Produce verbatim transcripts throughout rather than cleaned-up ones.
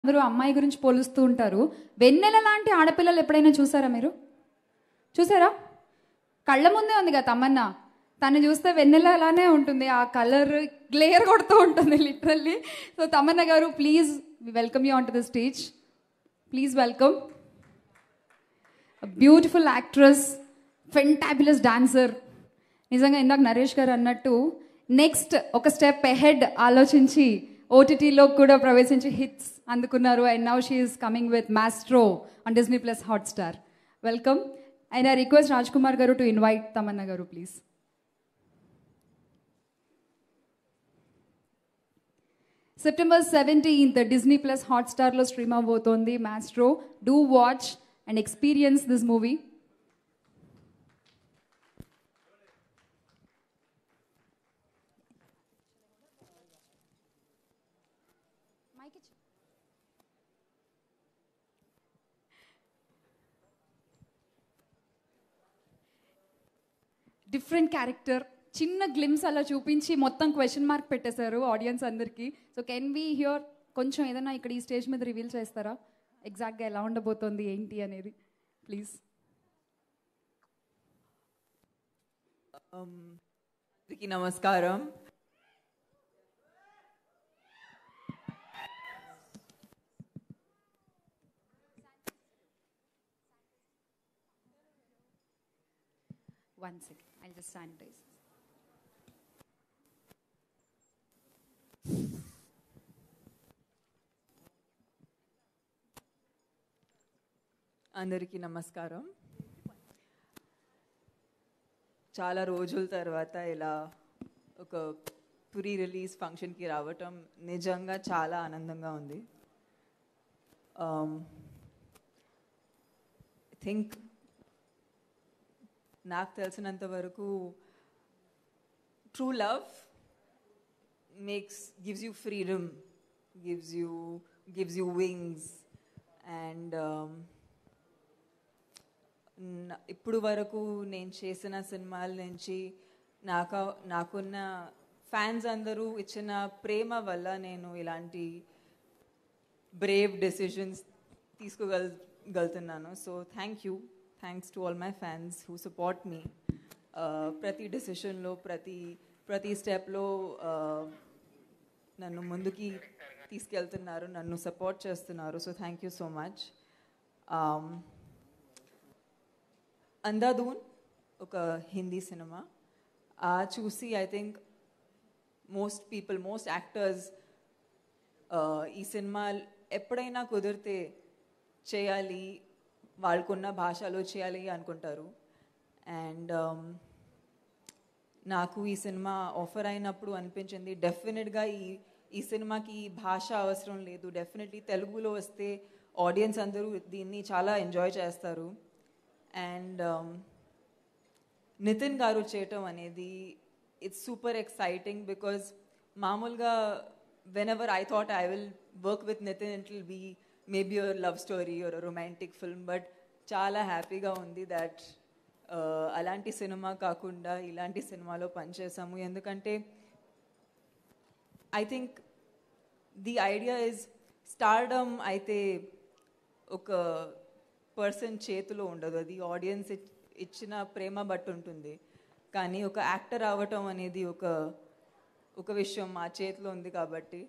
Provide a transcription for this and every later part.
అందరూ అమ్మాయి గురించి పోలుస్తూ ఉంటారు. వెన్నెల లాంటి ఆడపిల్లలు ఎప్పుడైనా చూసారా మీరు? చూసారా? కళ్ళ ముందే ఉంది కదా తమన్నా. తను చూస్తే వెన్నెల అలానే ఉంటుంది. ఆ కలర్ గ్లేర్ కొడుతూ ఉంటుంది literally. So Tamannaah garu, please welcome you on to the stage. Please welcome. Beautiful actress, fantabulous dancer. నిజంగా ఇందాక నరేష్ గారు అన్నట్టు నెక్స్ట్ ఒక స్టెప్ ఎహెడ్ ఆలోచించి ఓటీటీలో కూడా ప్రవేశించి హిట్స్ అందుకున్నారు. And now she is coming with maestro on Disney plus Hotstar. Welcome. And I request Raj Kumar garu to invite Tamannaah garu please. September seventeenth Disney plus హాట్స్టార్లో స్ట్రీమ్ అవబోతోంది maestro. Do watch and experience this movie. Different character, చిన్న glimpse అలా చూపించి మొత్తం question mark పెట్టేశారు audience అందరికీ. So can we hear కొంచెం ఏదైనా ఇక్కడ ఈ స్టేజ్ మీద రివీల్ చేస్తారా ఎగ్జాక్ట్గా ఎలా ఉండబోతోంది ఏంటి అనేది ప్లీజ్. అందరికీ నమస్కారం. One second, I'll just sanitize. అందరికీ నమస్కారం. చాలా రోజుల తర్వాత ఇలా ఒక ప్రీ రిలీజ్ ఫంక్షన్కి రావటం నిజంగా చాలా ఆనందంగా ఉంది. ఐ థింక్ నాకు తెలిసినంత వరకు true love makes gives you freedom, gives you gives you wings. And ఇప్పుడు వరకు నేను చేసిన సినిమాల నుంచి నాకు నాకున్న ఫ్యాన్స్ అందరూ ఇచ్చిన ప్రేమ వల్ల నేను ఇలాంటి బ్రేవ్ డెసిషన్స్ తీసుకోగలుగుతున్నాను. So thank you. Thanks to all my fans who support me. ప్రతి డెసిషన్లో ప్రతి ప్రతి స్టెప్లో నన్ను ముందుకి తీసుకెళ్తున్నారు, నన్ను సపోర్ట్ చేస్తున్నారు. So thank you so much. Andhadhun ఒక హిందీ సినిమా. ఆ చూసి I think most people, most actors ఈ సినిమా ఎప్పుడైనా కుదిరితే చేయాలి, వాళ్ళకున్న భాషలో చేయాలి అనుకుంటారు. అండ్ నాకు ఈ సినిమా ఆఫర్ అయినప్పుడు అనిపించింది డెఫినెట్గా ఈ ఈ సినిమాకి ఈ భాష అవసరం లేదు, డెఫినెట్లీ తెలుగులో వస్తే ఆడియన్స్ అందరూ దీన్ని చాలా ఎంజాయ్ చేస్తారు. అండ్ నితిన్ గారు చేయటం అనేది ఇట్స్ సూపర్ ఎక్సైటింగ్ బికాజ్ మామూలుగా whenever I thought I will work with Nithiin it will be maybe a love story or a romantic film. But చాలా హ్యాపీగా ఉంది దట్ అలాంటి సినిమా కాకుండా ఇలాంటి సినిమాలో పనిచేసాము. ఎందుకంటే I think the idea is stardom అయితే ఒక పర్సన్ చేతిలో ఉండదు, అది ఆడియన్స్ ఇచ్చిన ప్రేమ బట్టి ఉంటుంది. కానీ ఒక యాక్టర్ అవ్వటం అనేది ఒక ఒక విషయం మా చేతిలో ఉంది. కాబట్టి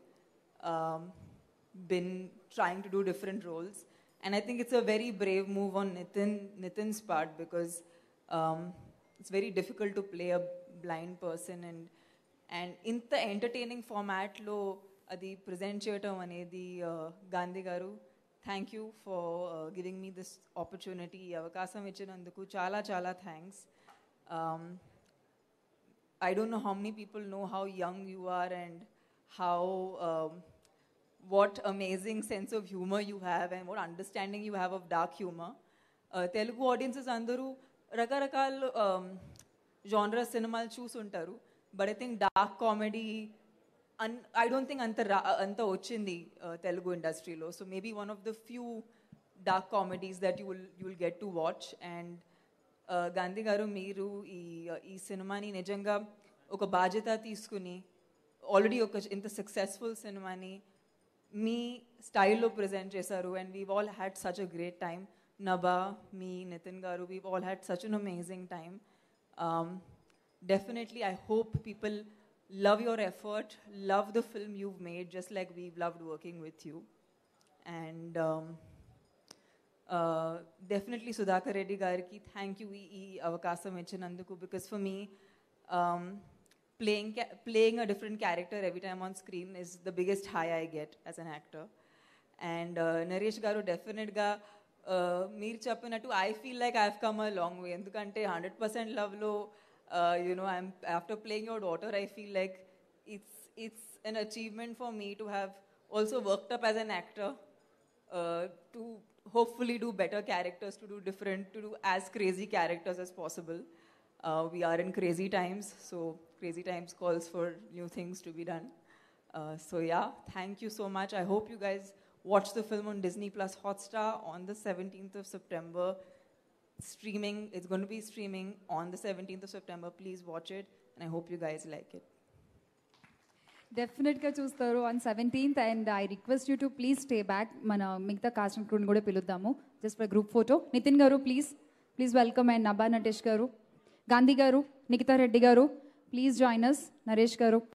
been trying to do different roles, and I think it's a very brave move on Nitin Nitin's part because um, it's very difficult to play a blind person and and in the entertaining format lo adi present cheyatam anedi Gandhi garu, thank you for uh, giving me this opportunity, avakasam ichinanduku chala chala thanks. um, I don't know how many people know how young you are and how um, what amazing sense of humor you have and what understanding you have of dark humor. uh, Telugu audiences andaru rakarakal um, genre cinema chusuntaru, but I think dark comedy un, I don't think anta anta ochindi uh, Telugu industry lo. So maybe one of the few dark comedies that you will you will get to watch. And uh, Gandhi garu meeru ee ee cinema ni nijanga oka bajeta teeskuni already oka inta successful cinema ni మీ స్టైల్లో present చేశారు and we've all had such a great time. Nabha, me, Nithiin garu, we've all had such an amazing time. Definitely, I hope people love your effort, love the film you've made, just like we've loved working with you. And um, uh, definitely, Sudhakar Reddy Gariki, thank you ee avakasam ichinanduku, because for me, um, playing ca- playing a different character every time on screen is the biggest high I get as an actor. And uh, Naresh garu definitely ga meer cheppinattu I feel like I've come a long way, endukante one hundred percent love lo uh, you know, I'm after playing your daughter, I feel like it's it's an achievement for me to have also worked up as an actor, uh, to hopefully do better characters, to do different, to do as crazy characters as possible. Uh, we are in crazy times, so crazy times calls for new things to be done. Uh, so yeah, thank you so much. I hope you guys watch the film on Disney Plus Hotstar on the seventeenth of September. Streaming, it's going to be streaming on the seventeenth of September. Please watch it, and I hope you guys like it. డెఫినెట్గా చూస్తారు on seventeenth. And I request you to please stay back. మన మిగతా cast and క్రూని కూడా పిలుద్దాము just for group photo. Nithiin garu please please welcome. And Nabha Natesh garu, Gandhi గారు, నిఖితా రెడ్డి గారు, please join us. Naresh గారు.